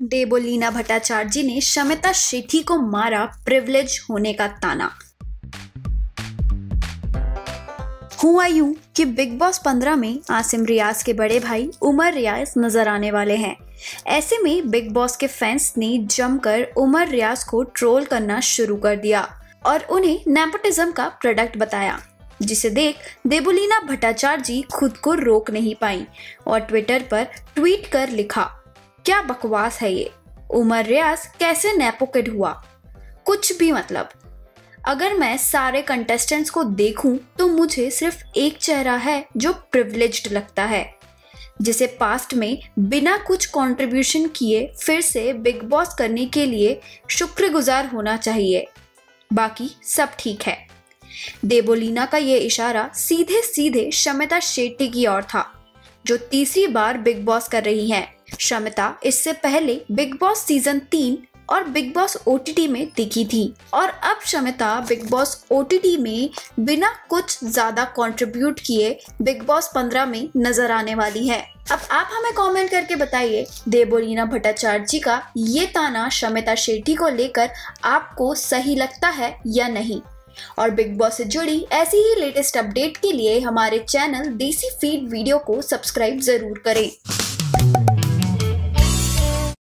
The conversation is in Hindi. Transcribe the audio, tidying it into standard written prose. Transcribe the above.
देवोलीना भट्टाचार्य ने शमिता शेट्टी को मारा प्रिविलेज होने का ताना। हुआ यूं कि बिग बॉस 15 में आसिम रियाज के बड़े भाई उमर रियाज नजर आने वाले हैं। ऐसे में बिग बॉस के फैंस ने जमकर उमर रियाज को ट्रोल करना शुरू कर दिया और उन्हें नेपोटिज्म का प्रोडक्ट बताया, जिसे देख देवोलीना भट्टाचार्य खुद को रोक नहीं पाई और ट्विटर पर ट्वीट कर लिखा, क्या बकवास है ये, उमर रियाज कैसे नेपो किड हुआ, कुछ भी मतलब। अगर मैं सारे कंटेस्टेंट्स को देखूं तो मुझे सिर्फ एक चेहरा है जो प्रिविलेज्ड लगता है, जिसे पास्ट में बिना कुछ कंट्रीब्यूशन किए फिर से बिग बॉस करने के लिए शुक्रगुजार होना चाहिए, बाकी सब ठीक है। देवोलीना का ये इशारा सीधे सीधे शमिता शेट्टी की ओर था, जो तीसरी बार बिग बॉस कर रही हैं। शमिता इससे पहले बिग बॉस सीजन 3 और बिग बॉस OTT में दिखी थी और अब शमिता बिग बॉस OTT में बिना कुछ ज्यादा कंट्रीब्यूट किए बिग बॉस 15 में नजर आने वाली है। अब आप हमें कमेंट करके बताइए, देवोलीना भट्टाचार्य का ये ताना शमिता शेट्टी को लेकर आपको सही लगता है या नहीं। और बिग बॉस से जुड़ी ऐसी ही लेटेस्ट अपडेट के लिए हमारे चैनल देसी फीड वीडियो को सब्सक्राइब जरूर करें।